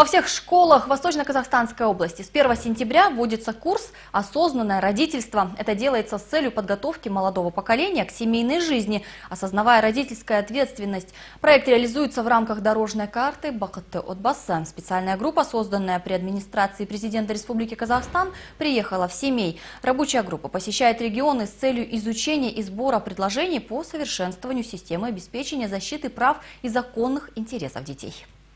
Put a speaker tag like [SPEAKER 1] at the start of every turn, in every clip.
[SPEAKER 1] Во всех школах Восточно-Казахстанской области с 1 сентября вводится курс «Осознанное родительство». Это делается с целью подготовки молодого поколения к семейной жизни, осознавая родительскую ответственность. Проект реализуется в рамках дорожной карты «Бақытты отбасы». Специальная группа, созданная при администрации президента Республики Казахстан, приехала в семей. Рабочая группа посещает регионы с целью изучения и сбора предложений по совершенствованию системы обеспечения защиты прав и законных интересов детей.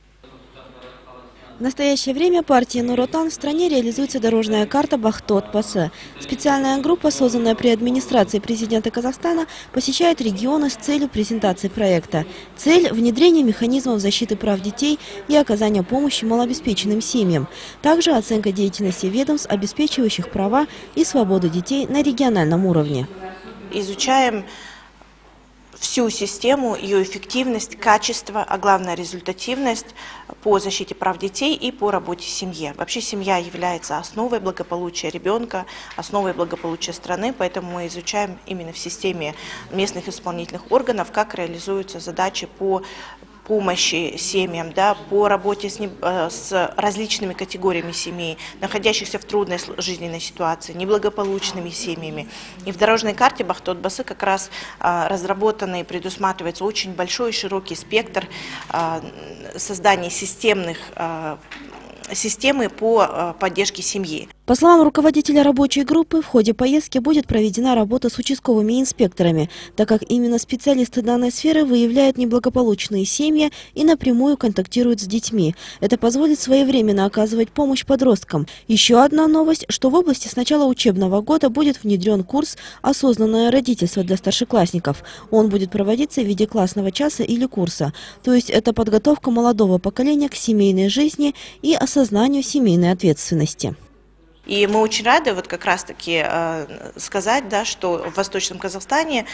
[SPEAKER 2] В настоящее время партией Нур Отан в стране реализуется дорожная карта «Бақытты отбасы». Специальная группа, созданная при администрации президента Казахстана, посещает регионы с целью презентации проекта. Цель – внедрение механизмов защиты прав детей и оказания помощи малообеспеченным семьям. Также оценка деятельности ведомств, обеспечивающих права и свободу детей на региональном уровне.
[SPEAKER 3] Изучаем всю систему, ее эффективность, качество, а главное результативность по защите прав детей и по работе в семье. Вообще семья является основой благополучия ребенка, основой благополучия страны, поэтому мы изучаем именно в системе местных исполнительных органов, как реализуются задачи по помощи семьям, по работе с различными категориями семей, находящихся в трудной жизненной ситуации, неблагополучными семьями. И в дорожной карте «Бақытты отбасы» как раз разработанный предусматривается очень большой и широкий спектр создания системы по поддержке семьи.
[SPEAKER 2] По словам руководителя рабочей группы, в ходе поездки будет проведена работа с участковыми инспекторами, так как именно специалисты данной сферы выявляют неблагополучные семьи и напрямую контактируют с детьми. Это позволит своевременно оказывать помощь подросткам. Еще одна новость, что в области с начала учебного года будет внедрен курс «Осознанное родительство» для старшеклассников. Он будет проводиться в виде классного часа или курса. То есть это подготовка молодого поколения к семейной жизни и осознанию семейной ответственности.
[SPEAKER 3] И мы очень рады как раз-таки сказать, что в Восточном Казахстане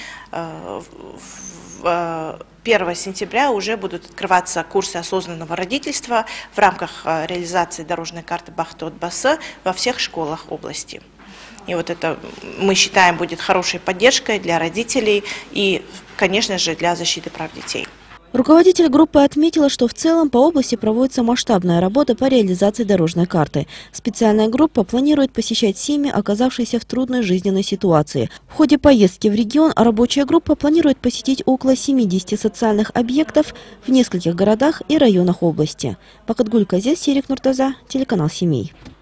[SPEAKER 3] 1 сентября уже будут открываться курсы осознанного родительства в рамках реализации дорожной карты «Бақытты отбасы» во всех школах области. И это, мы считаем, будет хорошей поддержкой для родителей и, конечно же, для защиты прав детей.
[SPEAKER 2] Руководитель группы отметила, что в целом по области проводится масштабная работа по реализации дорожной карты. Специальная группа планирует посещать семьи, оказавшиеся в трудной жизненной ситуации. В ходе поездки в регион рабочая группа планирует посетить около 70 социальных объектов в нескольких городах и районах области. Бақытгүл Казес, Серик Нуртаза, телеканал «Семей».